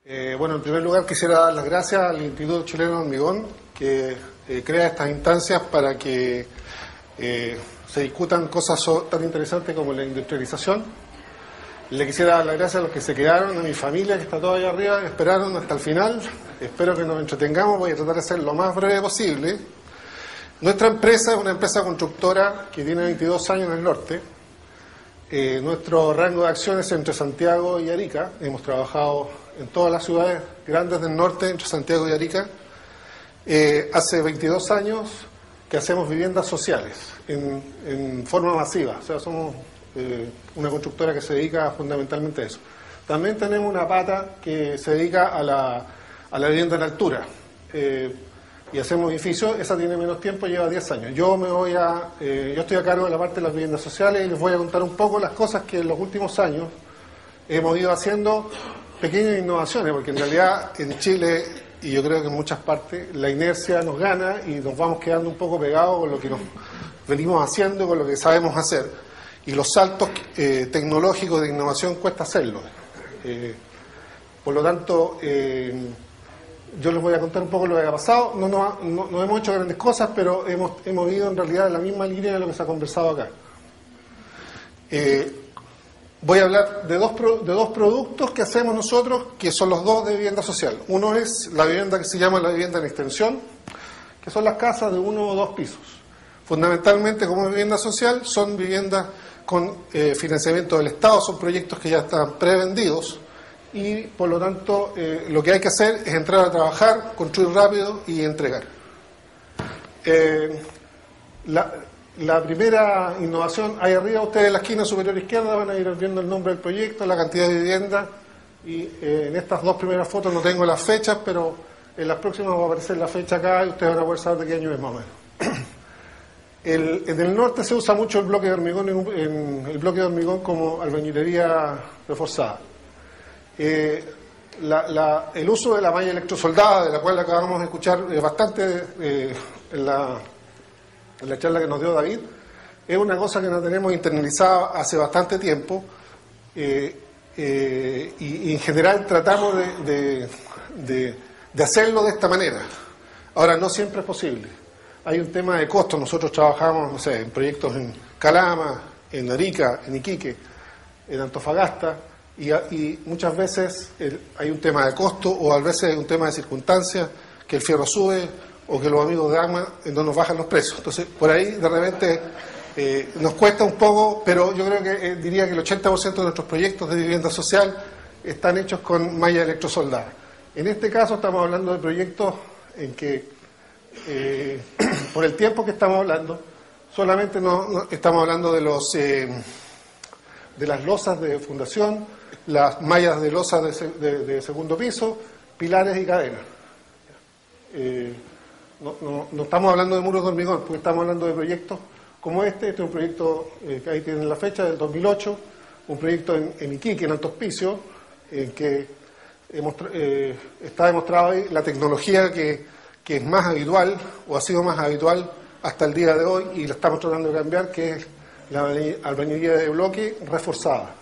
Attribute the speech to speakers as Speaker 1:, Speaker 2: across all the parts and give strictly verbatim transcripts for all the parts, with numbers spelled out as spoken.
Speaker 1: Eh, bueno, en primer lugar quisiera dar las gracias al Instituto Chileno de Hormigón que eh, crea estas instancias para que eh, se discutan cosas so, tan interesantes como la industrialización. Le quisiera dar las gracias a los que se quedaron, a mi familia que está todavía arriba, esperaron hasta el final. Espero que nos entretengamos, voy a tratar de ser lo más breve posible. Nuestra empresa es una empresa constructora que tiene veintidós años en el norte. Eh, nuestro rango de acción es entre Santiago y Arica. Hemos trabajado en todas las ciudades grandes del norte, entre Santiago y Arica. Eh, hace veintidós años que hacemos viviendas sociales en, en forma masiva. O sea, somos eh, una constructora que se dedica fundamentalmente a eso. También tenemos una pata que se dedica a la, a la vivienda en altura. Eh, y hacemos edificios, esa tiene menos tiempo, lleva diez años. Yo me voy a, eh, yo estoy a cargo de la parte de las viviendas sociales y les voy a contar un poco las cosas que en los últimos años hemos ido haciendo, pequeñas innovaciones, porque en realidad en Chile, y yo creo que en muchas partes, la inercia nos gana y nos vamos quedando un poco pegados con lo que nos venimos haciendo, con lo que sabemos hacer. Y los saltos eh, tecnológicos de innovación cuesta hacerlos. Eh, por lo tanto, eh, yo les voy a contar un poco lo que ha pasado. No, no, no, no hemos hecho grandes cosas, pero hemos, hemos ido en realidad en la misma línea de lo que se ha conversado acá. Eh, voy a hablar de dos, de dos productos que hacemos nosotros, que son los dos de vivienda social. Uno es la vivienda que se llama la vivienda en extensión, que son las casas de uno o dos pisos. Fundamentalmente, como vivienda social, son viviendas con eh, financiamiento del Estado, son proyectos que ya están prevendidos. Y por lo tanto eh, lo que hay que hacer es entrar a trabajar, construir rápido y entregar. Eh, la, la primera innovación, ahí arriba ustedes en la esquina superior izquierda van a ir viendo el nombre del proyecto, la cantidad de viviendas, y eh, en estas dos primeras fotos no tengo las fechas, pero en las próximas va a aparecer la fecha acá y ustedes van a poder saber de qué año es más o menos. El, en el norte se usa mucho el bloque de hormigón, en, en el bloque de hormigón como albañilería reforzada. Eh, la, la, el uso de la malla electrosoldada, de la cual acabamos de escuchar eh, bastante eh, en, la, en la charla que nos dio David, es una cosa que no tenemos internalizada hace bastante tiempo eh, eh, y, y en general tratamos de, de, de, de hacerlo de esta manera. Ahora, no siempre es posible. Hay un tema de costo. Nosotros trabajamos, no sé, en proyectos en Calama, en Arica, en Iquique, en Antofagasta. Y, y muchas veces el, hay un tema de costo o a veces hay un tema de circunstancias, que el fierro sube o que los amigos de AGMA no nos bajan los precios. Entonces, por ahí de repente eh, nos cuesta un poco, pero yo creo que eh, diría que el ochenta por ciento de nuestros proyectos de vivienda social están hechos con malla electrosoldada. En este caso estamos hablando de proyectos en que, eh, por el tiempo que estamos hablando, solamente no, no estamos hablando de los eh, de las losas de fundación, las mallas de losas de, de, de segundo piso, pilares y cadenas. Eh, no, no, no estamos hablando de muros de hormigón, porque estamos hablando de proyectos como este. Este es un proyecto eh, que ahí tienen la fecha, del dos mil ocho, un proyecto en, en Iquique, en Alto Hospicio, en que hemos, eh, está demostrado ahí la tecnología que, que es más habitual, o ha sido más habitual hasta el día de hoy, y la estamos tratando de cambiar, que es la albañilería de bloque reforzada.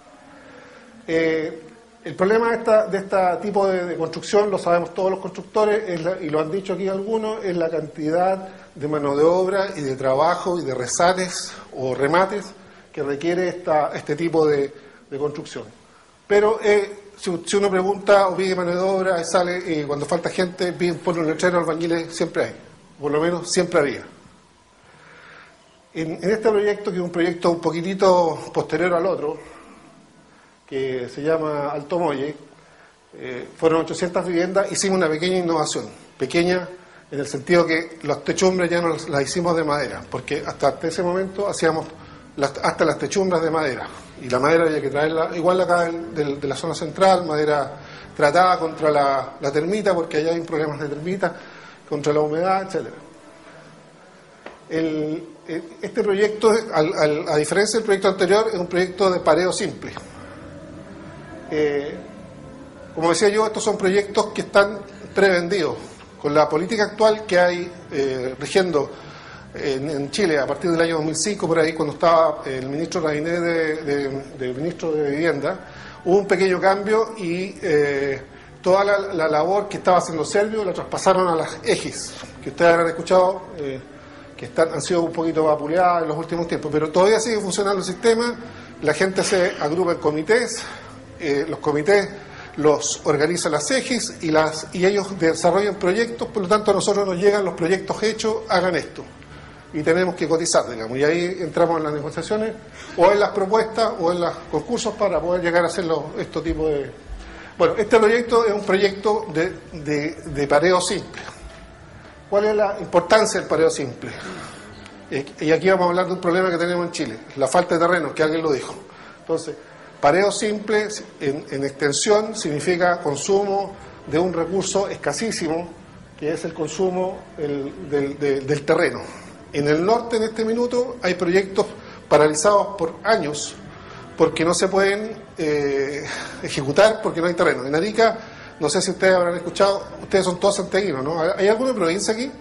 Speaker 1: Eh, el problema de esta, de este tipo de, de construcción, lo sabemos todos los constructores, es la, y lo han dicho aquí algunos, es la cantidad de mano de obra y de trabajo y de rezanes o remates que requiere esta, este tipo de, de construcción. Pero eh, si, si uno pregunta o pide mano de obra, sale, eh, cuando falta gente, pide, pone un letrero, albañiles, siempre hay, por lo menos siempre había. En, en este proyecto, que es un proyecto un poquitito posterior al otro, que se llama Alto Molle, eh, fueron ochocientas viviendas, hicimos una pequeña innovación, pequeña en el sentido que las techumbres ya no las, las hicimos de madera, porque hasta ese momento hacíamos las, hasta las techumbres de madera, y la madera había que traerla, igual acá de, de, de la zona central, madera tratada contra la, la termita, porque allá hay problemas de termita, contra la humedad, etcétera. El, este proyecto, al, al, a diferencia del proyecto anterior, es un proyecto de pareo simple. Eh, como decía yo, estos son proyectos que están prevendidos. Con la política actual que hay eh, rigiendo en, en Chile a partir del año dos mil cinco, por ahí, cuando estaba el ministro Rabinet de, de, de ministro de Vivienda, hubo un pequeño cambio y eh, toda la, la labor que estaba haciendo Servio la traspasaron a las EGIS, que ustedes habrán escuchado, eh, que están, han sido un poquito vapuleadas en los últimos tiempos, pero todavía sigue funcionando el sistema, la gente se agrupa en comités, eh, los comités los organizan las EGIS y, las, y ellos desarrollan proyectos, por lo tanto a nosotros nos llegan los proyectos hechos, hagan esto, y tenemos que cotizar, digamos, y ahí entramos en las negociaciones, o en las propuestas, o en los concursos para poder llegar a hacer los, estos tipos de... Bueno, este proyecto es un proyecto de, de, de pareo simple. ¿Cuál es la importancia del pareo simple? Y aquí vamos a hablar de un problema que tenemos en Chile, la falta de terreno, que alguien lo dijo. Entonces, pareo simple en, en extensión significa consumo de un recurso escasísimo, que es el consumo el, del, de, del terreno. En el norte, en este minuto, hay proyectos paralizados por años, porque no se pueden eh, ejecutar porque no hay terreno. En Arica, no sé si ustedes habrán escuchado, ustedes son todos santiaguinos, ¿no? ¿Hay alguna provincia aquí?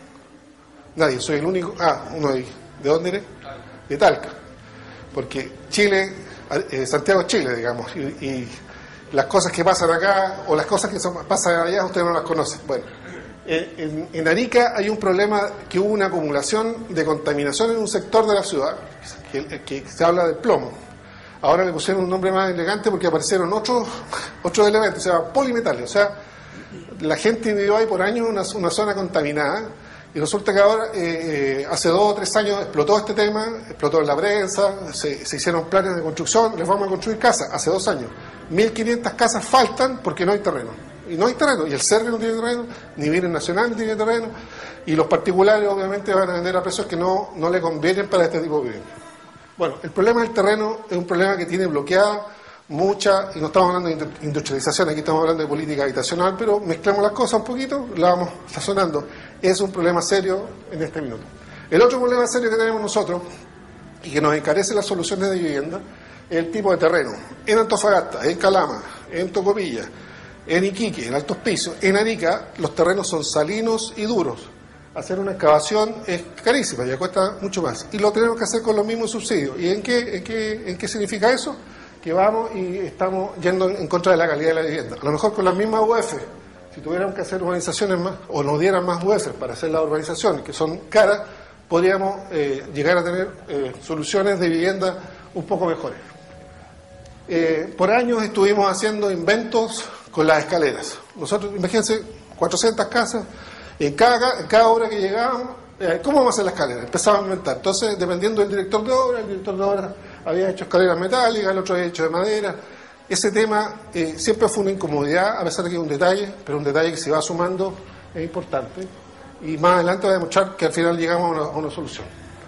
Speaker 1: Nadie, soy el único. Ah, uno de ahí. ¿De dónde eres? De Talca. Porque Chile, eh, Santiago es Chile, digamos, y, y las cosas que pasan acá, o las cosas que son, pasan allá, ustedes no las conocen. Bueno, eh, en, en Arica hay un problema que hubo una acumulación de contaminación en un sector de la ciudad, que, que se habla del plomo. Ahora le pusieron un nombre más elegante porque aparecieron otros otros elementos, se llama polimetales. O sea, la gente vivió ahí por años en una, una zona contaminada y resulta que ahora, eh, hace dos o tres años explotó este tema, explotó en la prensa, se, se hicieron planes de construcción, les vamos a construir casas, hace dos años. mil quinientas casas faltan porque no hay terreno. Y no hay terreno, y el Servio no tiene terreno, ni Bienes Nacional no tiene terreno, y los particulares obviamente van a vender a precios que no, no le convienen para este tipo de vivienda. Bueno, el problema del terreno es un problema que tiene bloqueada mucha, y no estamos hablando de industrialización, aquí estamos hablando de política habitacional, pero mezclamos las cosas un poquito, la vamos sazonando. Es un problema serio en este minuto. El otro problema serio que tenemos nosotros, y que nos encarece las soluciones de vivienda, es el tipo de terreno. En Antofagasta, en Calama, en Tocopilla, en Iquique, en Altos Pisos, en Arica, los terrenos son salinos y duros. Hacer una excavación es carísima, ya cuesta mucho más. Y lo tenemos que hacer con los mismos subsidios. ¿Y en qué, en qué, en qué significa eso? Que vamos y estamos yendo en contra de la calidad de la vivienda. A lo mejor con las mismas U F, si tuviéramos que hacer urbanizaciones más, o nos dieran más U F para hacer las urbanizaciones, que son caras, podríamos eh, llegar a tener eh, soluciones de vivienda un poco mejores. Eh, por años estuvimos haciendo inventos con las escaleras. Nosotros, imagínense, cuatrocientas casas, en cada, en cada obra que llegábamos, eh, ¿cómo vamos a hacer la escalera? Empezábamos a inventar. Entonces, dependiendo del director de obra, el director de obra había hecho escaleras metálicas, el otro había hecho de madera. Ese tema eh, siempre fue una incomodidad, a pesar de que es un detalle, pero un detalle que se va sumando es importante. Y más adelante va a demostrar que al final llegamos a una, a una solución.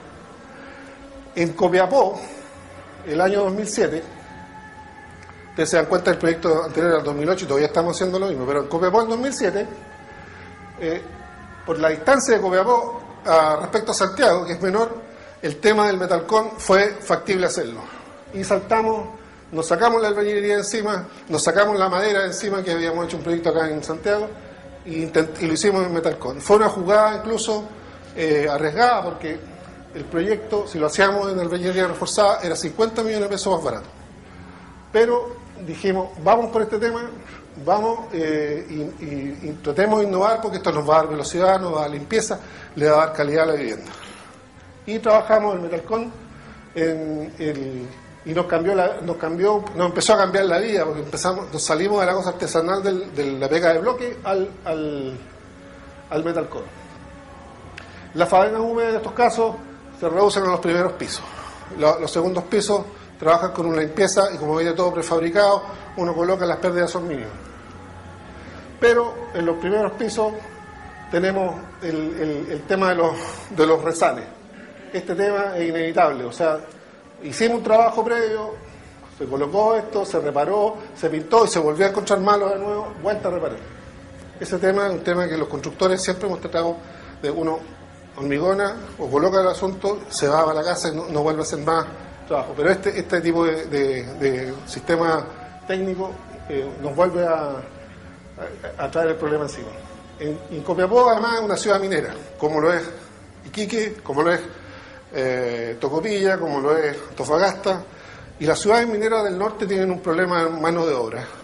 Speaker 1: En Copiapó, el año dos mil siete, ustedes se dan cuenta del proyecto anterior al dos mil ocho y todavía estamos haciendo lo mismo, pero en Copiapó en dos mil siete, eh, por la distancia de Copiapó a, respecto a Santiago, que es menor, el tema del metalcón fue factible hacerlo. Y saltamos, nos sacamos la albañilería encima, nos sacamos la madera encima, que habíamos hecho un proyecto acá en Santiago, y, intent, y lo hicimos en metalcón. Fue una jugada incluso eh, arriesgada, porque el proyecto, si lo hacíamos en albañilería reforzada, era cincuenta millones de pesos más barato. Pero dijimos, vamos por este tema, vamos eh, y, y, y tratemos de innovar, porque esto nos va a dar velocidad, nos va a dar limpieza, le va a dar calidad a la vivienda. Y trabajamos el metalcón en el, y nos cambió, la, nos cambió, nos empezó a cambiar la vida, porque empezamos, nos salimos de la cosa artesanal del, de la pega de bloque al, al, al metalcón. Las faenas húmedas en estos casos se reducen a los primeros pisos. Los, los segundos pisos trabajan con una limpieza y como viene todo prefabricado, uno coloca, las pérdidas son mínimas. Pero en los primeros pisos tenemos el, el, el tema de los, de los rezanes. Este tema es inevitable, o sea, hicimos un trabajo previo, se colocó esto, se reparó, se pintó y se volvió a encontrar malo de nuevo, vuelta a reparar. Ese tema es un tema que los constructores siempre hemos tratado de uno hormigona o coloca el asunto, se va a la casa y no, no vuelve a hacer más trabajo. Pero este, este tipo de, de, de sistema técnico eh, nos vuelve a, a, a traer el problema encima. En, en Copiapó, además, es una ciudad minera, como lo es Iquique, como lo es eh, Tocopilla, como lo es Antofagasta, y las ciudades mineras del norte tienen un problema en mano de obra.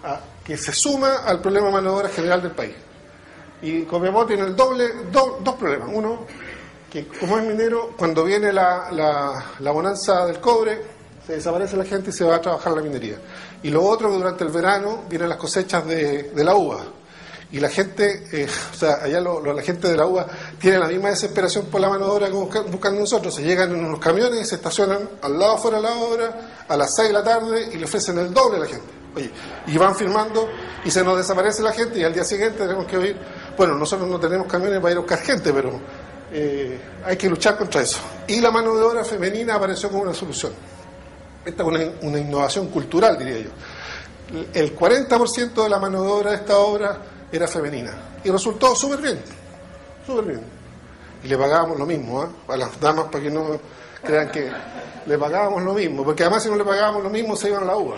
Speaker 1: a, que se suma al problema de mano de obra general del país. Y Copiapó tiene el doble, do, dos problemas. Uno, que como es minero, cuando viene la, la, la bonanza del cobre, se desaparece la gente y se va a trabajar la minería. Y lo otro, que durante el verano vienen las cosechas de, de la uva. Y la gente, eh, o sea, allá lo, lo, la gente de la uva tiene la misma desesperación por la mano de obra que buscan, buscan nosotros. Se llegan en unos camiones y se estacionan al lado afuera de la obra a las seis de la tarde y le ofrecen el doble a la gente. Oye, y van firmando y se nos desaparece la gente y al día siguiente tenemos que oír, bueno, nosotros no tenemos camiones para ir a buscar gente, pero eh, hay que luchar contra eso. Y la mano de obra femenina apareció como una solución. Esta es una, una innovación cultural, diría yo. El cuarenta por ciento de la mano de obra de esta obra era femenina. Y resultó súper bien, súper bien. Y le pagábamos lo mismo, ¿eh? A las damas, para que no crean que le pagábamos lo mismo, porque además si no le pagábamos lo mismo se iban a la uva.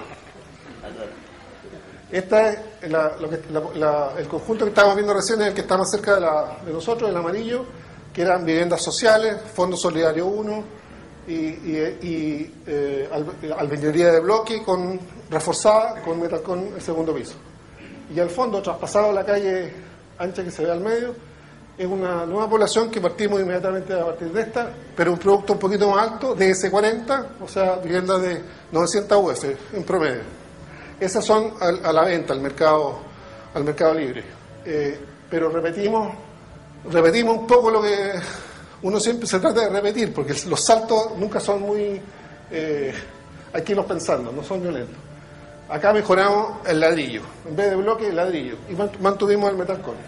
Speaker 1: Esta es la, lo que, la, la, el conjunto que estábamos viendo recién, es el que está más cerca de, la, de nosotros, el amarillo, que eran viviendas sociales, Fondo Solidario uno y, y, y eh, albañilería de bloque con, reforzada con Metalcon el segundo piso. Y al fondo, traspasado la calle ancha que se ve al medio, es una nueva población que partimos inmediatamente a partir de esta, pero un producto un poquito más alto, de S cuarenta, o sea, viviendas de novecientas U F en promedio. Esas son a, a la venta, al mercado, al mercado libre. Eh, pero repetimos, repetimos un poco lo que uno siempre se trata de repetir, porque los saltos nunca son muy... Eh, hay que irlos pensando, no son violentos. Acá mejoramos el ladrillo, en vez de bloque, el ladrillo, y mantuvimos el Metalcon.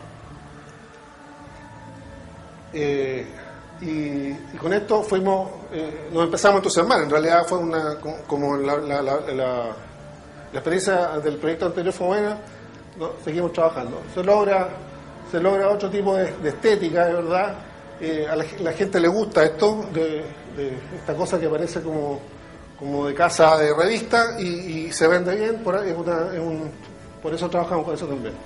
Speaker 1: Eh, y, y con esto fuimos, eh, nos empezamos a entusiasmar. En realidad fue una, como la, la, la, la, la experiencia del proyecto anterior fue buena, ¿no? Seguimos trabajando. Se logra, se logra otro tipo de, de estética, de verdad. Eh, a la, la gente le gusta esto, de, de esta cosa que parece como... como de casa de revista y, y se vende bien, por, es una, es un, por eso trabajamos con eso también.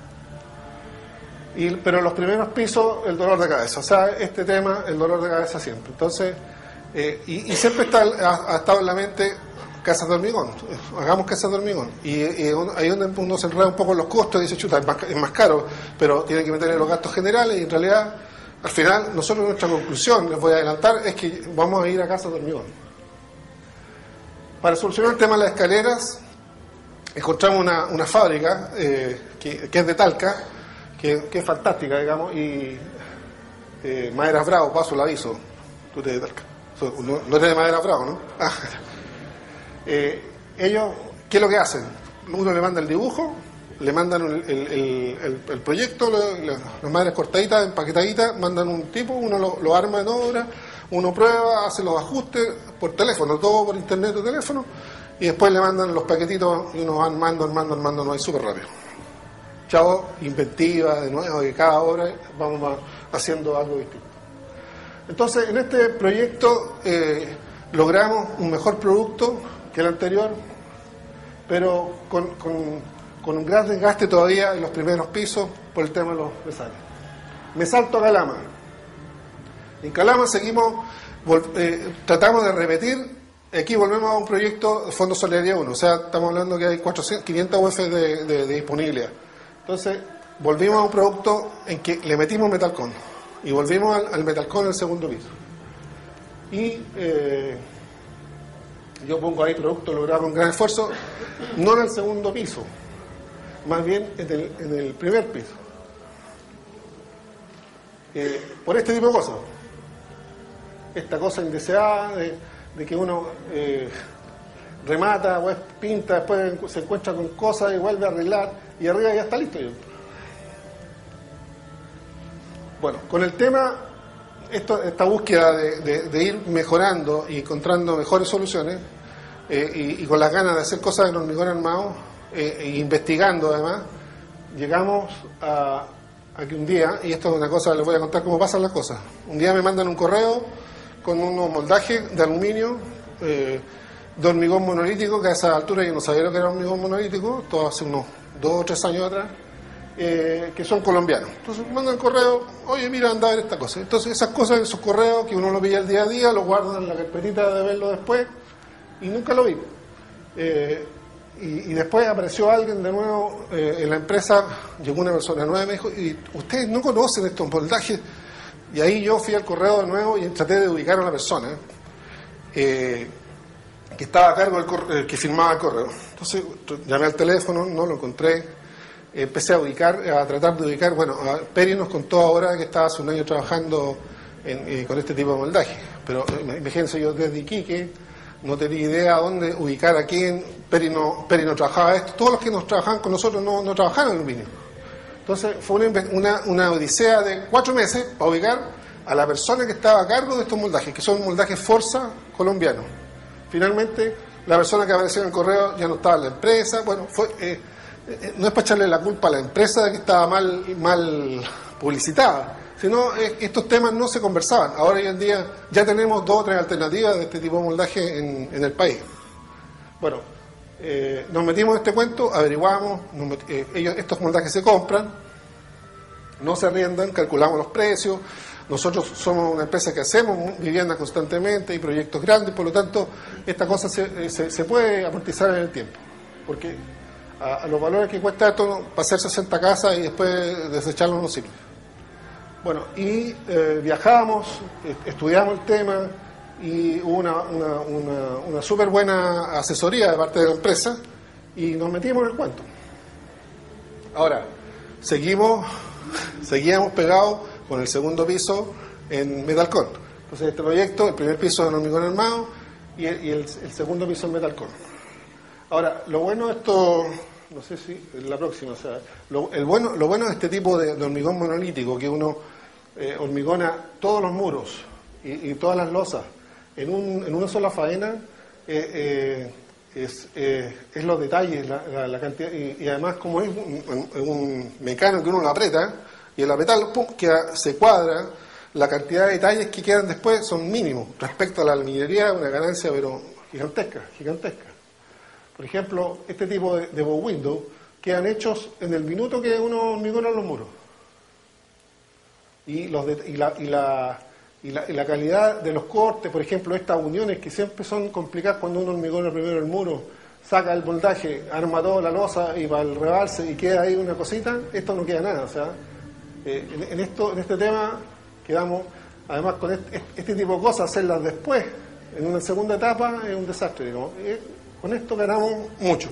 Speaker 1: Y, pero los primeros pisos, el dolor de cabeza, o sea, este tema, el dolor de cabeza siempre. Entonces, eh, y, y siempre está, ha, ha estado en la mente casas de hormigón, hagamos casas de hormigón. Y, y uno, ahí donde uno se enreda un poco en los costos y dice, chuta, es más, es más caro, pero tiene que meterle los gastos generales y en realidad, al final, nosotros nuestra conclusión, les voy a adelantar, es que vamos a ir a casas de hormigón. Para solucionar el tema de las escaleras, encontramos una, una fábrica eh, que, que es de Talca, que, que es fantástica, digamos, y eh, Maderas Bravo, paso el aviso, tú eres de Talca, no, no eres de Maderas Bravo, ¿no? Ah, eh, ellos, ¿qué es lo que hacen? Uno le manda el dibujo, le mandan el, el, el, el proyecto, las maderas cortaditas, empaquetaditas, mandan un tipo, uno lo, lo arma en obra, uno prueba, hace los ajustes por teléfono, todo por internet o teléfono, y después le mandan los paquetitos y uno va armando, armando, armando, no hay súper rápido. Chao, inventiva, de nuevo, que cada hora vamos haciendo algo distinto. Entonces, en este proyecto eh, logramos un mejor producto que el anterior, pero con, con, con un gran desgaste todavía en los primeros pisos por el tema de los besales. Me salto a Calama. En Calama seguimos, eh, tratamos de repetir, aquí volvemos a un proyecto de Fondo Solidario uno, o sea, estamos hablando que hay cuatrocientas, quinientas U F de, de, de disponibilidad. Entonces, volvimos a un producto en que le metimos Metalcon, y volvimos al, al Metalcon en el segundo piso. Y eh, yo pongo ahí producto logrado con gran esfuerzo, no en el segundo piso, más bien en el, en el primer piso. Eh, por este tipo de cosas. Esta cosa indeseada de, de que uno eh, remata, pues, pinta, después se encuentra con cosas y vuelve a arreglar y arriba ya está listo. Bueno, con el tema, esto, esta búsqueda de, de, de ir mejorando y encontrando mejores soluciones eh, y, y con las ganas de hacer cosas en hormigón armado eh, e investigando además, llegamos a, a que un día, y esto es una cosa, les voy a contar cómo pasan las cosas, un día me mandan un correo con unos moldajes de aluminio eh, de hormigón monolítico, que a esa altura yo no sabía lo que era hormigón monolítico, todo hace unos dos o tres años atrás, eh, que son colombianos. Entonces me mandan correo, oye, mira, anda a ver esta cosa. Entonces esas cosas, esos correos que uno lo pilla el día a día, lo guardan en la carpetita de verlo después, y nunca lo vi. Eh, y, y después apareció alguien de nuevo eh, en la empresa, llegó una persona nueva y me dijo, y ustedes no conocen estos moldajes. Y ahí yo fui al correo de nuevo y traté de ubicar a la persona eh, que estaba a cargo del correo, eh, que firmaba el correo. Entonces llamé al teléfono, no lo encontré, empecé a ubicar, a tratar de ubicar. Bueno, Peri nos contó ahora que estaba hace un año trabajando en, eh, con este tipo de moldaje, pero eh, imagínense, yo desde Iquique no tenía idea dónde ubicar a quién. Peri no, Peri no trabajaba esto, todos los que nos trabajaban con nosotros no, no trabajaban en aluminio. Entonces fue una, una, una odisea de cuatro meses para ubicar a la persona que estaba a cargo de estos moldajes, que son moldajes Forza colombianos. Finalmente, la persona que apareció en el correo ya no estaba en la empresa. Bueno, fue eh, eh, no es para echarle la culpa a la empresa de que estaba mal, mal publicitada, sino eh, estos temas no se conversaban. Ahora hoy en día ya tenemos dos o tres alternativas de este tipo de moldaje en, en el país. Bueno, Eh, nos metimos en este cuento, averiguamos, nos met, eh, ellos, estos moldajes se compran, no se arriendan, calculamos los precios. Nosotros somos una empresa que hacemos viviendas constantemente y proyectos grandes, por lo tanto esta cosa se, se, se puede amortizar en el tiempo, porque a, a los valores que cuesta esto, para hacer sesenta casas y después desecharlos no sirve. Bueno, y eh, viajamos, estudiamos el tema, y hubo una, una, una, una súper buena asesoría de parte de la empresa y nos metimos en el cuento. Ahora, seguimos, seguíamos pegados con el segundo piso en Metalcon. Entonces este proyecto, el primer piso en hormigón armado y el, y el, el segundo piso en Metalcon. Ahora, lo bueno de esto, no sé si la próxima, o sea, lo, el bueno, lo bueno de este tipo de, de hormigón monolítico, que uno eh, hormigona todos los muros y, y todas las losas en, un, en una sola faena, eh, eh, es, eh, es los detalles, la, la, la cantidad, y, y además como es un, un mecánico que uno lo aprieta, y el apretar, pum, que se cuadra, la cantidad de detalles que quedan después son mínimos. Respecto a la albañilería, una ganancia pero gigantesca, gigantesca. Por ejemplo, este tipo de, de bow window quedan hechos en el minuto que uno hormigona los muros. Y, los de, y la... Y la Y la, y la calidad de los cortes, por ejemplo, estas uniones que siempre son complicadas cuando uno hormigona primero el muro, saca el moldaje, arma toda la losa y va al rebalse y queda ahí una cosita, esto no queda nada. O sea, eh, en, en, esto, en este tema quedamos, además con este, este tipo de cosas, hacerlas después, en una segunda etapa, es un desastre. Digamos. Eh, con esto ganamos mucho.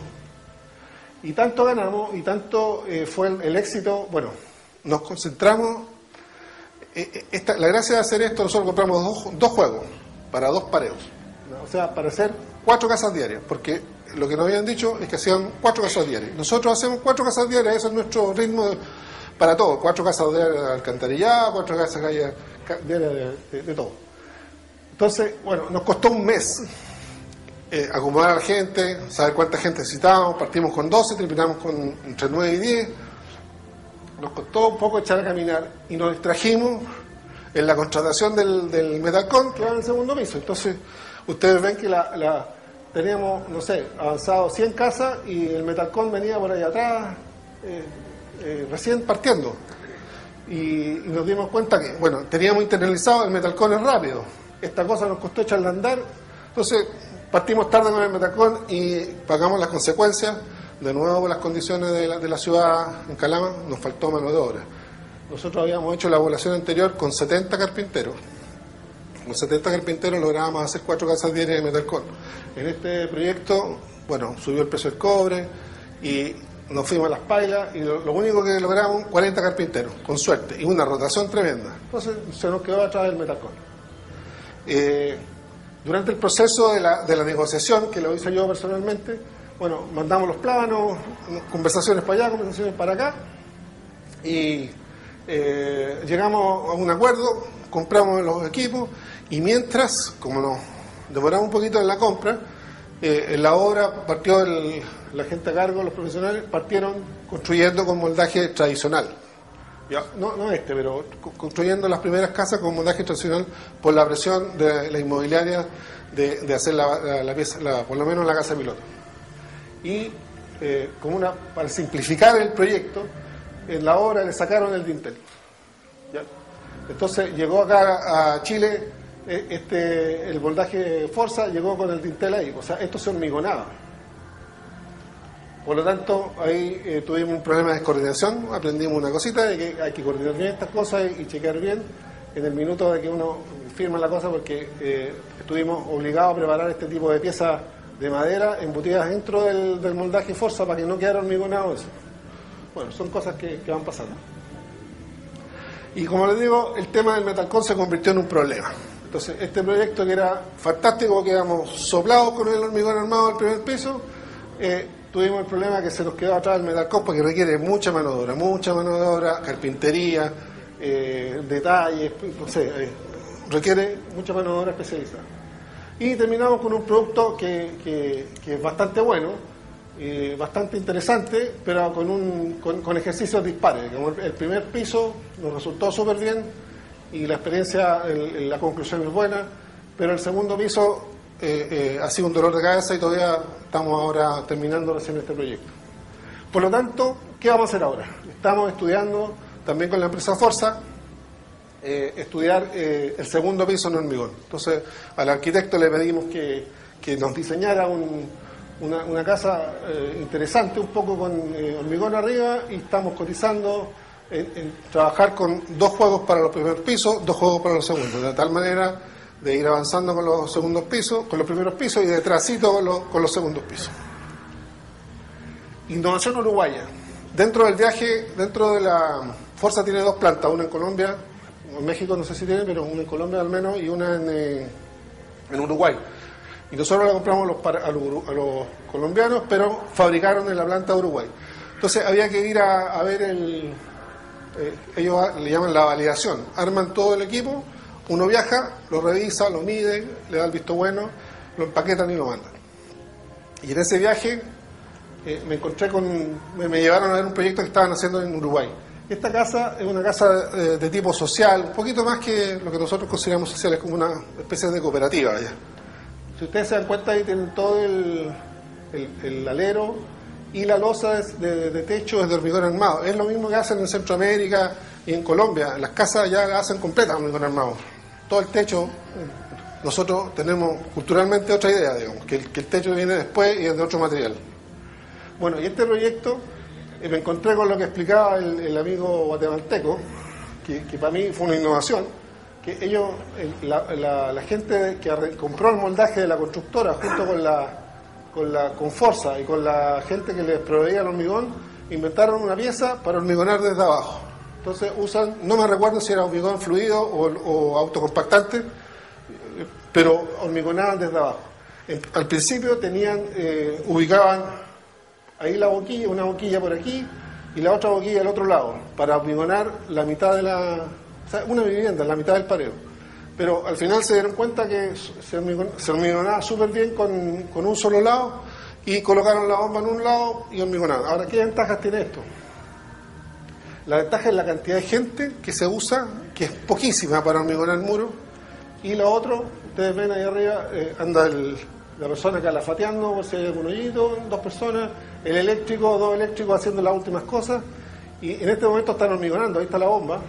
Speaker 1: Y tanto ganamos, y tanto eh, fue el, el éxito, bueno, nos concentramos. Esta, la gracia de hacer esto, nosotros compramos dos, dos juegos para dos pareos, ¿no? O sea, para hacer cuatro casas diarias, porque lo que nos habían dicho es que hacían cuatro casas diarias. Nosotros hacemos cuatro casas diarias, ese es nuestro ritmo de, para todo, cuatro casas diarias de alcantarillado, cuatro casas diarias de, de, de, de todo. Entonces, bueno, nos costó un mes eh, acomodar a la gente, saber cuánta gente necesitábamos. Partimos con doce, terminamos con entre nueve y diez. Nos costó un poco echar a caminar y nos distrajimos en la contratación del, del Metalcon que va en el segundo piso. Entonces, ustedes ven que la, la teníamos, no sé, avanzado cien casas y el Metalcon venía por ahí atrás, eh, eh, recién partiendo. Y, y nos dimos cuenta que, bueno, teníamos internalizado el Metalcon es rápido. Esta cosa nos costó echarla a andar. Entonces, partimos tarde con el Metalcon y pagamos las consecuencias. De nuevo, por las condiciones de la, de la ciudad en Calama, nos faltó mano de obra. Nosotros habíamos hecho la evaluación anterior con setenta carpinteros. Con setenta carpinteros lográbamos hacer cuatro casas diarias de Metalcon. En este proyecto, bueno, subió el precio del cobre y nos fuimos a las pailas y lo, lo único que logramos, cuarenta carpinteros, con suerte, y una rotación tremenda. Entonces se nos quedó atrás el Metalcon. Eh, durante el proceso de la, de la negociación, que lo hice yo personalmente, bueno, mandamos los planos, conversaciones para allá, conversaciones para acá, y eh, llegamos a un acuerdo, compramos los equipos, y mientras, como nos demoramos un poquito en la compra, eh, en la obra partió el, la gente a cargo, los profesionales, partieron construyendo con moldaje tradicional. Ya, no, no este, pero construyendo las primeras casas con moldaje tradicional por la presión de la inmobiliaria de, de hacer la, la, la pieza, la, por lo menos la casa piloto. Y eh, como una, para simplificar el proyecto, en la obra le sacaron el dintel. ¿Ya? Entonces llegó acá a Chile eh, este, el moldaje Forza, llegó con el dintel ahí, o sea, esto se hormigonaba. Por lo tanto, ahí eh, tuvimos un problema de descoordinación, aprendimos una cosita de que hay que coordinar bien estas cosas y, y chequear bien en el minuto de que uno firma la cosa, porque eh, estuvimos obligados a preparar este tipo de piezas de madera embutidas dentro del, del moldaje Forza para que no quedara hormigonado eso. Bueno, son cosas que, que van pasando. Y como les digo, el tema del Metalcon se convirtió en un problema. Entonces, este proyecto que era fantástico, quedamos soplados con el hormigón armado del primer piso, eh, tuvimos el problema que se nos quedó atrás el Metalcon porque requiere mucha mano de obra, mucha mano de obra, carpintería, eh, detalles, no sé, eh, requiere mucha mano de obra especializada. Y terminamos con un producto que, que, que es bastante bueno, eh, bastante interesante, pero con, un, con, con ejercicios dispares. Como el, el primer piso nos resultó súper bien y la experiencia, el, la conclusión es buena, pero el segundo piso eh, eh, ha sido un dolor de cabeza y todavía estamos ahora terminando recién este proyecto. Por lo tanto, ¿qué vamos a hacer ahora? Estamos estudiando también con la empresa Forza, eh, estudiar eh, el segundo piso en hormigón. Entonces, al arquitecto le pedimos que, que nos diseñara un, una, una casa eh, interesante, un poco con eh, hormigón arriba, y estamos cotizando en, en trabajar con dos juegos para los primeros pisos, dos juegos para los segundos, de tal manera de ir avanzando con los segundos pisos, con los primeros pisos y detrásito con los, con los segundos pisos. Innovación uruguaya. Dentro del viaje, dentro de la Forza tiene dos plantas, una en Colombia, en México no sé si tiene, pero una en Colombia al menos y una en, eh, en Uruguay. Y nosotros la compramos a los, para, a, los, a los colombianos, pero fabricaron en la planta de Uruguay. Entonces había que ir a, a ver el... Eh, ellos le llaman la validación. Arman todo el equipo, uno viaja, lo revisa, lo mide, le da el visto bueno, lo empaquetan y lo mandan. Y en ese viaje eh, me encontré con... Me, me llevaron a ver un proyecto que estaban haciendo en Uruguay. Esta casa es una casa eh, de tipo social, un poquito más que lo que nosotros consideramos social, es como una especie de cooperativa allá. Si ustedes se dan cuenta, ahí tienen todo el, el, el alero y la losa de, de, de techo es de hormigón armado. Es lo mismo que hacen en Centroamérica y en Colombia. Las casas ya la hacen completa de hormigón armado. Todo el techo, nosotros tenemos culturalmente otra idea, digamos, que el, que el techo viene después y es de otro material. Bueno, y este proyecto... me encontré con lo que explicaba el, el amigo guatemalteco, que, que para mí fue una innovación, que ellos, el, la, la, la gente que arre, compró el moldaje de la constructora junto con la, con la con Forza y con la gente que les proveía el hormigón, inventaron una pieza para hormigonar desde abajo. Entonces usan, no me recuerdo si era hormigón fluido o, o autocompactante, pero hormigonaban desde abajo. En, al principio tenían, eh, ubicaban ahí la boquilla, una boquilla por aquí y la otra boquilla al otro lado, para hormigonar la mitad de la... O sea, una vivienda, la mitad del pareo. Pero al final se dieron cuenta que se, hormigon, se hormigonaba súper bien con, con un solo lado y colocaron la bomba en un lado y hormigonaron. Ahora, ¿qué ventajas tiene esto? La ventaja es la cantidad de gente que se usa, que es poquísima para hormigonar el muro, y lo otro, ustedes ven ahí arriba, eh, anda el... la persona calafateando por si hay algún hoyito, dos personas, el eléctrico, dos eléctricos haciendo las últimas cosas, y en este momento están hormigonando. Ahí está la bomba,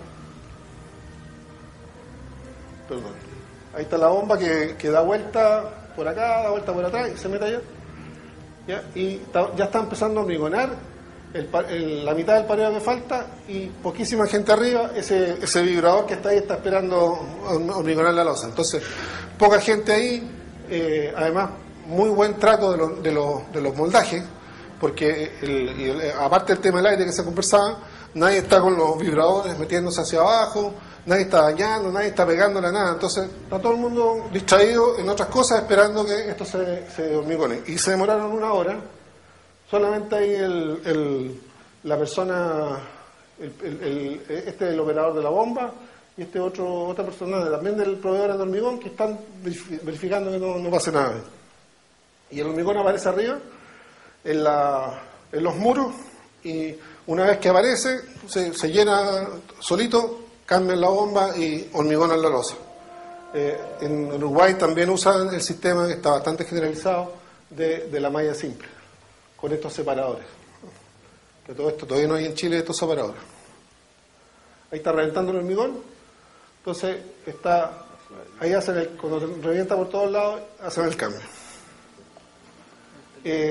Speaker 1: perdón, ahí está la bomba que, que da vuelta por acá, da vuelta por atrás y se mete allá, ¿ya? Y está, ya está empezando a hormigonar el, el, la mitad del pareo que falta y poquísima gente arriba. Ese, ese vibrador que está ahí está esperando hormigonar la losa. Entonces, poca gente ahí. Eh, además, muy buen trato de, lo, de, lo, de los moldajes, porque el, el, aparte del tema del aire que se conversaba, nadie está con los vibradores metiéndose hacia abajo, nadie está dañando, nadie está pegándole a nada. Entonces está todo el mundo distraído en otras cosas esperando que esto se, se hormigone. Y se demoraron una hora, solamente ahí el, el, la persona, el, el, el, este es el operador de la bomba, y este otro otra persona también del proveedor de hormigón, que están verificando que no, no pase nada. Y el hormigón aparece arriba en, la, en los muros, y una vez que aparece se, se llena solito, cambian la bomba y hormigonan la losa. Eh, en Uruguay también usan el sistema, que está bastante generalizado, de, de la malla simple, con estos separadores. Que todo esto todavía no hay en Chile, estos separadores. Ahí está reventando el hormigón. Entonces, está, ahí hacen el, cuando revienta por todos lados, hacen el cambio. Eh,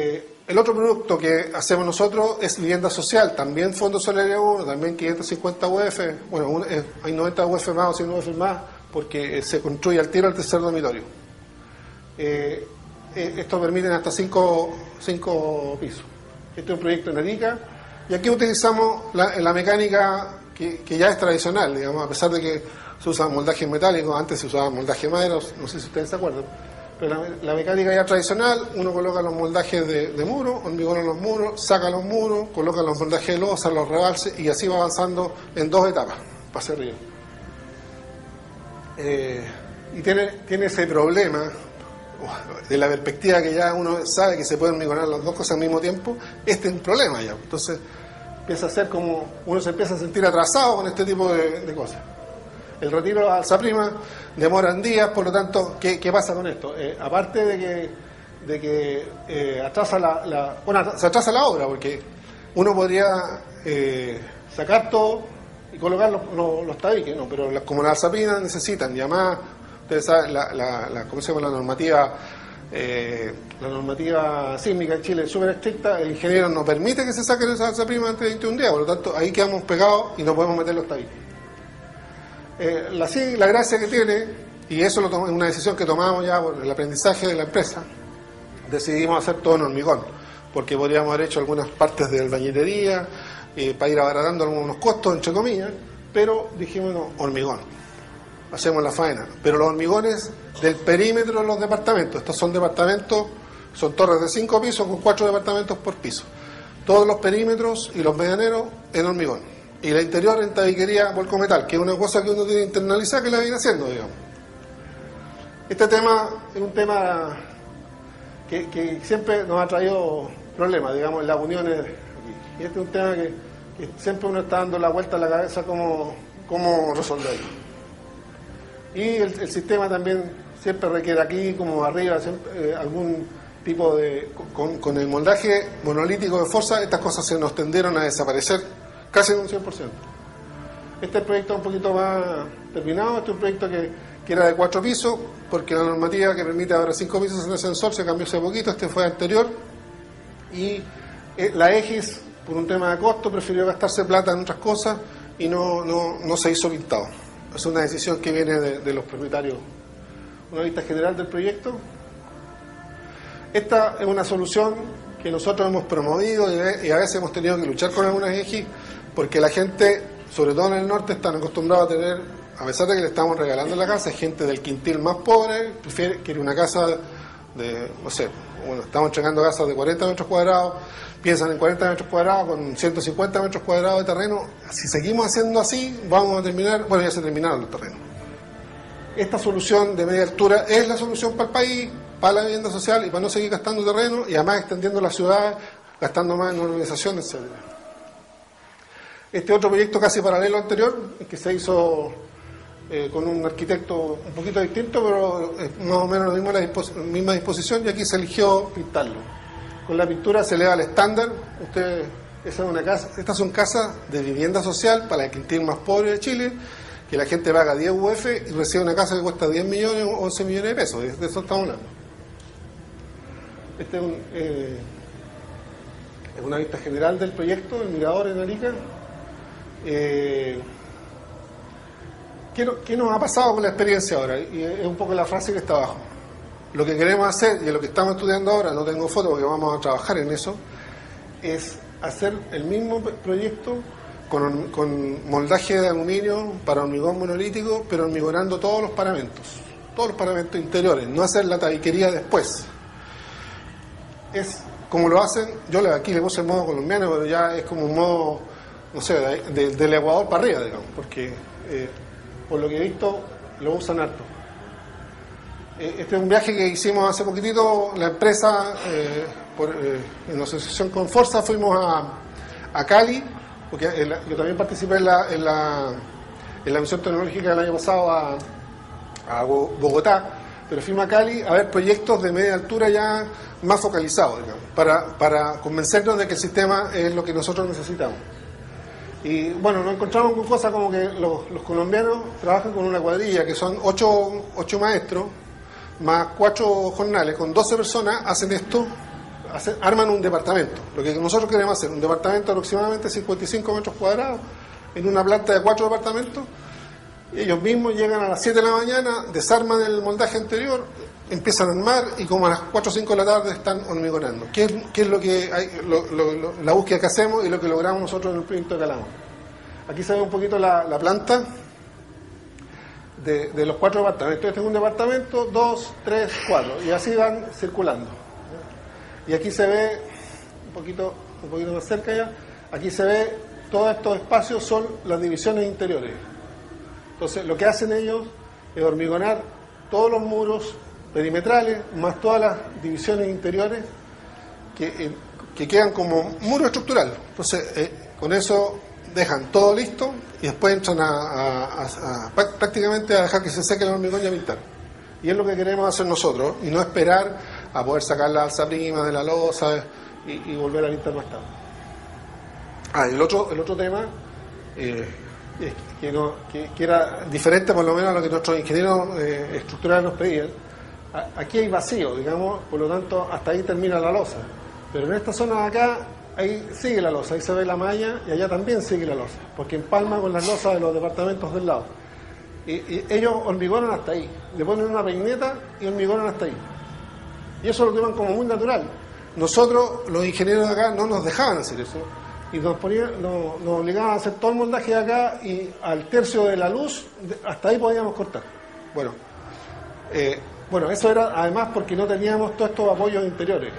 Speaker 1: El otro producto que hacemos nosotros es vivienda social, también Fondo Solidaridad uno, también quinientos cincuenta U F, bueno, un, eh, hay noventa U F más o cien U F más, porque eh, se construye al tiro el tercer dormitorio. Eh, eh, esto permite hasta cinco pisos. Este es un proyecto en Arica, y aquí utilizamos la, la mecánica que, que ya es tradicional, digamos, a pesar de que se usan moldajes metálicos, antes se usaba moldaje de madera, no sé si ustedes se acuerdan. Pero la, la mecánica ya tradicional, uno coloca los moldajes de, de muro, hormigona los muros, saca los muros, coloca los moldajes de losa, los rebalses, y así va avanzando en dos etapas, para hacia arriba. Eh, y tiene, tiene ese problema, de la perspectiva que ya uno sabe que se pueden hormigonar las dos cosas al mismo tiempo, este es un problema ya. Entonces, empieza a ser como, uno se empieza a sentir atrasado con este tipo de, de cosas. El retiro a alza prima demoran días, por lo tanto, ¿qué, qué pasa con esto? Eh, aparte de que, de que eh, atrasa la, la, bueno, se atrasa la obra, porque uno podría eh, sacar todo y colocar los, los, los tabiques, no, pero las, como las alza prima necesitan llamadas, ustedes saben, la, la, la, ¿cómo se llama? La normativa, eh, la normativa sísmica en Chile es súper estricta, el ingeniero no permite que se saquen esas alza prima antes de veintiún días, por lo tanto, ahí quedamos pegados y no podemos meter los tabiques. Eh, la, sí, la gracia que tiene, y eso es una decisión que tomamos ya por el aprendizaje de la empresa, decidimos hacer todo en hormigón, porque podríamos haber hecho algunas partes de albañilería eh, para ir abaratando algunos costos, entre comillas, pero dijimos no, hormigón, hacemos la faena. Pero los hormigones del perímetro de los departamentos, estos son departamentos, son torres de cinco pisos con cuatro departamentos por piso, todos los perímetros y los medianeros en hormigón. Y la interior en tabiquería volcometal, que es una cosa que uno tiene que internalizar, que la viene haciendo, digamos. Este tema es un tema que, que siempre nos ha traído problemas, digamos, en las uniones aquí. Y este es un tema que, que siempre uno está dando la vuelta a la cabeza cómo, cómo resolverlo. Y el, el sistema también siempre requiere aquí, como arriba, siempre, eh, algún tipo de... Con, con el moldaje monolítico de fuerza, estas cosas se nos tendieron a desaparecer casi en un cien por ciento. Este es el proyecto un poquito más terminado. Este es un proyecto que, que era de cuatro pisos, porque la normativa que permite ahora cinco pisos en ascensor se cambió hace poquito, este fue anterior, y eh, la Egis, por un tema de costo, prefirió gastarse plata en otras cosas y no, no, no se hizo pintado. Es una decisión que viene de, de los propietarios. Una vista general del proyecto. Esta es una solución que nosotros hemos promovido y a veces hemos tenido que luchar con algunas Egis, porque la gente, sobre todo en el norte, están acostumbrados a tener, a pesar de que le estamos regalando la casa, hay gente del quintil más pobre, prefiere, quiere una casa de, no sé, bueno, estamos entregando casas de cuarenta metros cuadrados, piensan en cuarenta metros cuadrados con ciento cincuenta metros cuadrados de terreno. Si seguimos haciendo así, vamos a terminar, bueno, ya se terminaron los terrenos. Esta solución de media altura es la solución para el país, para la vivienda social y para no seguir gastando terreno y además extendiendo las ciudades, gastando más en urbanización, etcétera. Este otro proyecto casi paralelo al anterior, que se hizo eh, con un arquitecto un poquito distinto, pero eh, más o menos la misma, la dispos misma disposición, y aquí se eligió pintarlo. Con la pintura se eleva el estándar. Usted, esa es una casa, estas son casas de vivienda social para el quintil más pobre de Chile, que la gente paga diez U F y recibe una casa que cuesta diez millones o once millones de pesos. De eso estamos hablando. Este es, un, eh, es una vista general del proyecto, el mirador en Arica. Eh, ¿qué, no, ¿Qué nos ha pasado con la experiencia ahora? Y es un poco la frase que está abajo. Lo que queremos hacer, y lo que estamos estudiando ahora, no tengo foto porque vamos a trabajar en eso, es hacer el mismo proyecto con, con moldaje de aluminio para hormigón monolítico, pero hormigonando todos los paramentos, todos los paramentos interiores, no hacer la tabiquería después. Es como lo hacen, yo aquí le puse el modo colombiano, pero ya es como un modo, no sé, de, de, del Ecuador para arriba, digamos, porque eh, por lo que he visto lo usan harto. Eh, este es un viaje que hicimos hace poquitito, la empresa, eh, por, eh, en asociación con Forza, fuimos a, a Cali, porque en la, yo también participé en la, en, la, en la misión tecnológica del año pasado a, a Bogotá, pero fuimos a Cali a ver proyectos de media altura ya más focalizados, digamos, para, para convencernos de que el sistema es lo que nosotros necesitamos. Y bueno, nos encontramos con cosas como que los, los colombianos trabajan con una cuadrilla, que son ocho, ocho maestros, más cuatro jornales, con doce personas hacen esto hacen, arman un departamento. Lo que nosotros queremos hacer, un departamento de aproximadamente cincuenta y cinco metros cuadrados, en una planta de cuatro departamentos. Ellos mismos llegan a las siete de la mañana, desarman el moldaje anterior, empiezan a armar y como a las cuatro o cinco de la tarde están hormigonando. ¿Qué es, qué es lo que hay, lo, lo, lo, la búsqueda que hacemos y lo que logramos nosotros en el proyecto de Calama? Aquí se ve un poquito la, la planta de, de los cuatro departamentos. Este es un departamento, dos, tres, cuatro, y así van circulando. Y aquí se ve, un poquito, un poquito más cerca ya, aquí se ve, todos estos espacios son las divisiones interiores. Entonces, lo que hacen ellos es hormigonar todos los muros perimetrales, más todas las divisiones interiores, que, eh, que quedan como muro estructural. Entonces, eh, con eso dejan todo listo y después entran a, a, a, a prácticamente a dejar que se seque el hormigón y a pintar. Y es lo que queremos hacer nosotros, y no esperar a poder sacar la alza prima de la losa y, y volver a pintar más tarde. Ah, y el otro, el otro tema, eh, es que, no, que, que era diferente por lo menos a lo que nuestros ingenieros eh, estructurales nos pedían. A, aquí hay vacío, digamos, por lo tanto hasta ahí termina la losa. Pero en esta zona de acá, ahí sigue la losa, ahí se ve la malla y allá también sigue la losa, porque empalma con las losas de los departamentos del lado. Y, y ellos hormigonan hasta ahí, le ponen una peineta y hormigonan hasta ahí. Y eso lo toman como muy natural. Nosotros, los ingenieros de acá, no nos dejaban hacer eso. Y nos, ponían, nos, nos obligaban a hacer todo el moldaje de acá y al tercio de la luz, hasta ahí podíamos cortar. Bueno, eh, bueno, eso era además porque no teníamos todos estos apoyos interiores.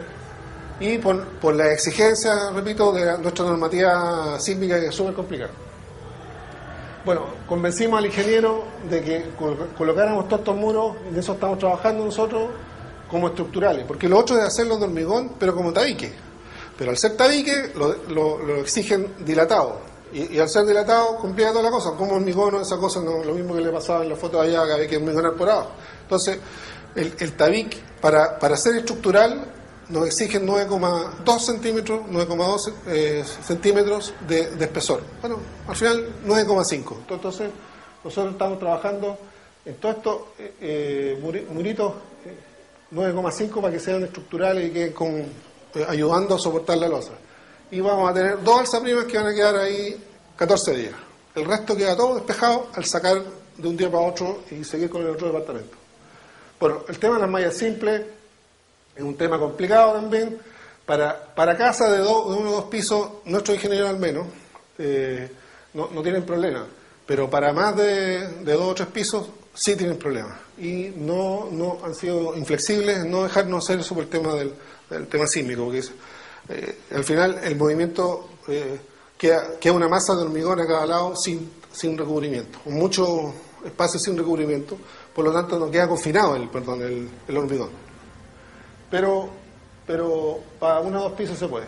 Speaker 1: Y por, por la exigencia, repito, de nuestra normativa sísmica, que es súper complicada. Bueno, convencimos al ingeniero de que colocáramos todos estos muros, en eso estamos trabajando nosotros, como estructurales, porque lo otro es hacerlo de hormigón, pero como tabique. Pero al ser tabique, lo, lo, lo exigen dilatado. Y, y al ser dilatado, cumplía toda la cosa. Como hormigón, esa cosa, no, lo mismo que le pasaba en la foto de allá, que había que hormigonar por abajo. Entonces, el, el tabique, para, para ser estructural, nos exigen nueve coma dos centímetros, nueve coma dos eh, centímetros de, de espesor. Bueno, al final nueve coma cinco. Entonces, nosotros estamos trabajando en todos estos eh, muritos eh, nueve coma cinco para que sean estructurales y que con, eh, ayudando a soportar la losa. Y vamos a tener dos alzaprimas que van a quedar ahí catorce días. El resto queda todo despejado al sacar de un día para otro y seguir con el otro departamento. Bueno, el tema de las mallas simples es un tema complicado también. Para, para casas de, dos, de uno o dos pisos, nuestros ingenieros al menos, eh, no, no tienen problema. Pero para más de, de dos o tres pisos, sí tienen problemas. Y no, no han sido inflexibles en no dejarnos hacer eso por el tema del, del tema sísmico. Porque es, eh, al final el movimiento eh, queda, queda una masa de hormigón a cada lado sin, sin recubrimiento. Con mucho espacio sin recubrimiento. Por lo tanto, no queda confinado el, perdón, el, el hormigón. Pero, pero para uno o dos pisos se puede.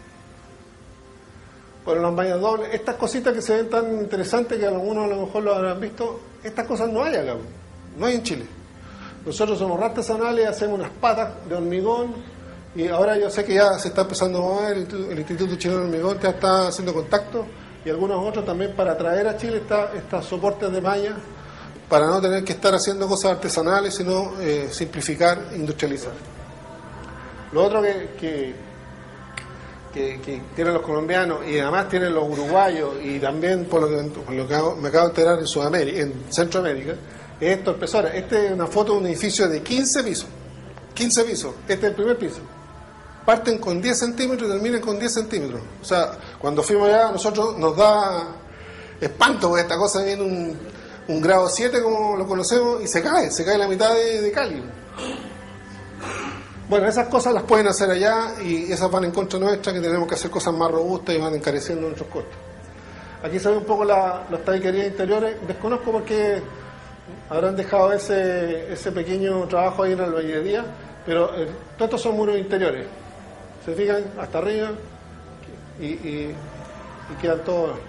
Speaker 1: Bueno, las mallas dobles, estas cositas que se ven tan interesantes que algunos a lo mejor lo habrán visto, estas cosas no hay acá, no hay en Chile. Nosotros somos artesanales, hacemos unas patas de hormigón y ahora yo sé que ya se está empezando a mover, el Instituto Chileno de Hormigón ya está haciendo contacto y algunos otros también para traer a Chile esta, estos soportes de malla para no tener que estar haciendo cosas artesanales, sino eh, simplificar, industrializar. Lo otro que, que, que, que tienen los colombianos y además tienen los uruguayos y también por lo que, por lo que hago, me acabo de enterar en Sudamérica, en Centroamérica, es estos espesores. Este es una foto de un edificio de quince pisos. quince pisos. Este es el primer piso. Parten con diez centímetros y terminan con diez centímetros. O sea, cuando fuimos allá, a nosotros nos da espanto, porque esta cosa viene un, un grado siete, como lo conocemos, y se cae, se cae la mitad de, de Cali. Bueno, esas cosas las pueden hacer allá y esas van en contra nuestra, que tenemos que hacer cosas más robustas y van encareciendo nuestros costos. Aquí se ve un poco la, las tabiquerías interiores. Desconozco por qué habrán dejado ese, ese pequeño trabajo ahí en la albañilería, pero eh, todos estos son muros interiores. Se fijan hasta arriba y, y, y quedan todos.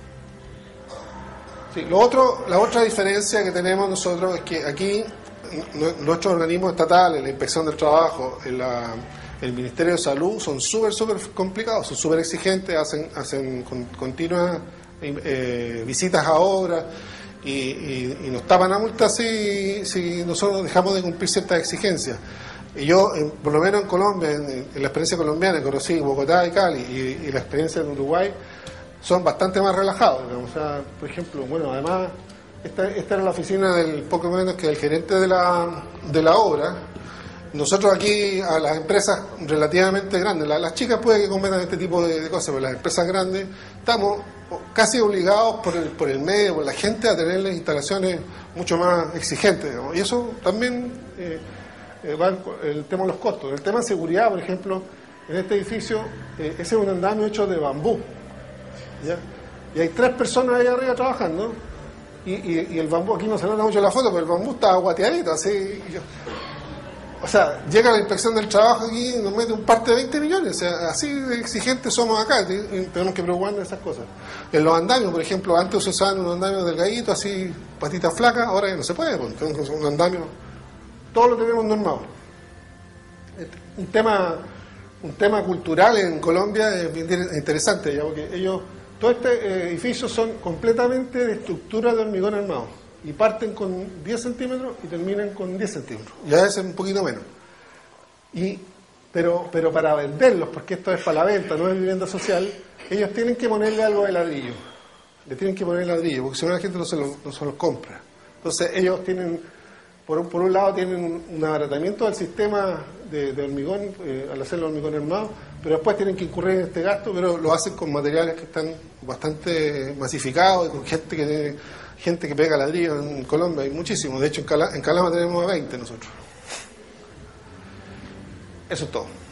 Speaker 1: Sí, lo otro, la otra diferencia que tenemos nosotros es que aquí nuestros organismos estatales, la Inspección del Trabajo, la, el Ministerio de Salud, son súper, súper complicados, son súper exigentes, hacen, hacen con, continuas eh, visitas a obras y, y, y nos tapan a multas si, si nosotros dejamos de cumplir ciertas exigencias. Y yo, en, por lo menos en Colombia, en, en la experiencia colombiana, conocí Bogotá y Cali, y, y la experiencia en Uruguay, son bastante más relajados, digamos. O sea, por ejemplo, bueno, además, esta, esta era la oficina del poco menos que el gerente de la, de la obra. Nosotros aquí, a las empresas relativamente grandes, las, las chicas pueden que cometan este tipo de, de cosas, pero las empresas grandes estamos casi obligados por el, por el medio, por la gente, a tener las instalaciones mucho más exigentes, digamos. Y eso también eh, eh, va el, el tema de los costos. El tema de seguridad, por ejemplo, en este edificio, eh, ese es un andamio hecho de bambú, ¿ya? Y hay tres personas ahí arriba trabajando, y, y, y el bambú, aquí no se nota mucho la foto, pero el bambú está guateadito, así. Yo, o sea, llega la inspección del trabajo aquí y nos mete un parte de veinte millones, o sea, así de exigentes somos acá, y tenemos que preocuparnos de esas cosas. En los andamios, por ejemplo, antes se usaban unos andamios delgaditos, así, patitas flacas, ahora ya no se puede, porque tenemos un andamio, todo lo tenemos normado. Un tema, un tema cultural en Colombia es bien interesante, ya, porque ellos, todo este edificio son completamente de estructura de hormigón armado, y parten con diez centímetros y terminan con diez centímetros, y a veces un poquito menos. Y, pero, pero para venderlos, porque esto es para la venta, no es vivienda social, ellos tienen que ponerle algo de ladrillo, le tienen que poner ladrillo, porque si no la gente no se los no se los compra. Entonces ellos tienen, por un, por un lado tienen un, un abaratamiento del sistema de, de hormigón, eh, al hacerlo hormigón armado, pero después tienen que incurrir en este gasto, pero lo hacen con materiales que están bastante masificados, y con gente que tiene, gente que pega ladrillo. En Colombia hay muchísimos, de hecho en, Cala, en Calama tenemos veinte nosotros. Eso es todo.